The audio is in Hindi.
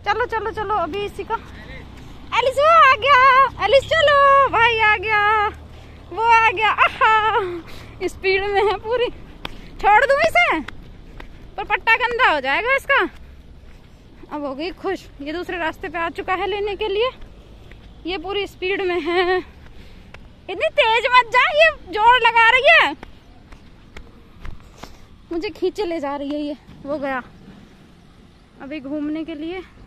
चलो चलो चलो, अभी इसी का एलिस वो आ गया, एलिस चलो भाई आ गया, वो आ गया। आहा स्पीड में है पूरी। छोड़ दूं इसे, पर पट्टा गंदा हो जाएगा इसका। अब हो गई खुश, ये दूसरे रास्ते पे आ चुका है लेने के लिए। ये पूरी स्पीड में है। इतनी तेज मत जा, ये जोर लगा रही है, मुझे खींचे ले जा रही है ये। वो गया अभी घूमने के लिए।